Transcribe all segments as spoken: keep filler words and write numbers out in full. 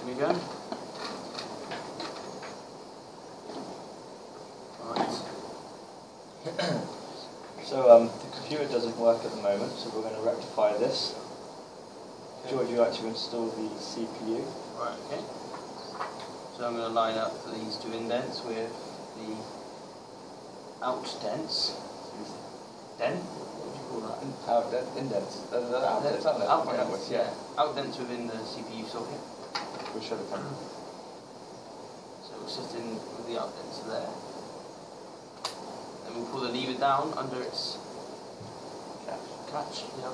we go. Right. So um, the computer doesn't work at the moment, so we're going to rectify this. Okay. George, you like to install the C P U? Right, okay. So I'm going to line up these two indents with the out dents. Dent? What would you call that? Out indents. Uh, the outdents, aren't they? Out Point dents, outwards, yeah. Out dents within the C P U socket. We'll show the camera. So we'll sit in with the out dents there. Then we'll pull the lever down under its Catch. catch. Yep.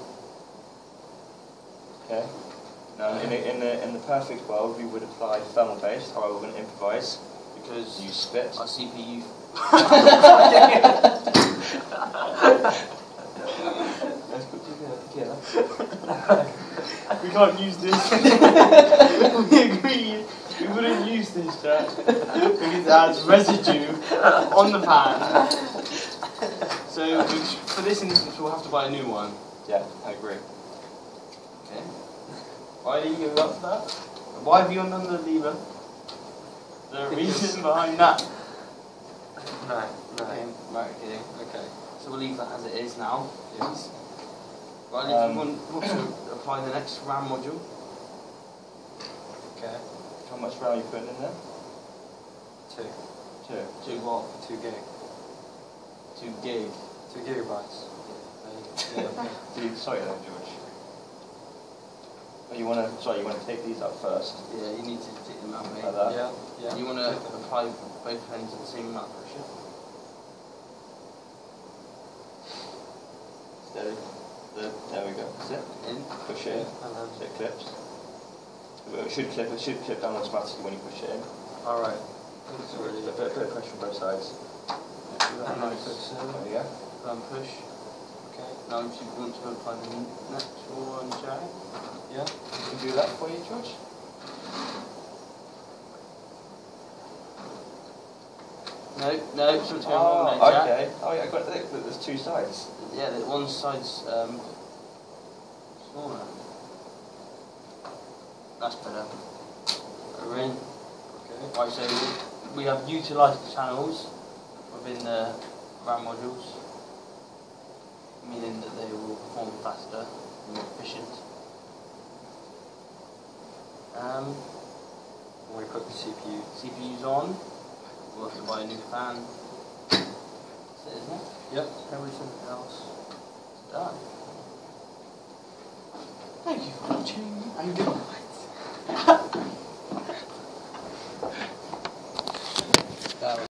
Okay. Now, in the, in the in the perfect world, we would apply thermal paste. However, we're going to improvise Because use spit. our C P U. Let's put together. together. We can't use this. We agreed we wouldn't use this, chat, because it has residue on the pan. So we, for this instance, we'll have to buy a new one. Yeah, I agree. Okay. Why are you giving up for that? Why have you undone the lever? The reason behind that. No, no. Okay, right, okay. Okay. So we'll leave that as it is now. Yes. Right, Um, if you want, want to apply the next RAM module. Okay. How much RAM are you putting in there? Two. Two. To what? Two gig. To gig. Two gigabytes. Yeah, okay. Do you, sorry then, George. Oh, you want to? Sorry, you want to take these out first? Yeah, you need to take them out, mate. Like that? Yeah. Yeah. You want to apply both ends at the same amount of pressure. Steady. The, there we go. That's it. In. Push it in. And then. So it clips. It should clip. It should clip down automatically when you push it in. All right. So a bit, bit, bit of pressure on both sides. And then push There in. we go. Um, push. Okay. Now if you want to apply the next one, Jack. Yeah. Can you do that for you, George? No, no, something's going Oh, wrong there, Jack. okay. Oh yeah, I got it. There's two sides. Yeah, the one side's um, smaller. That's better. We're in. Okay. Right, so we have utilised the channels within the RAM modules, meaning that they will perform faster and more efficient. Um, When we put the C P U. C P U's on. We'll have to buy a new fan. That's it, isn't it? Yep. Everything else is done. Thank you for watching and goodbye.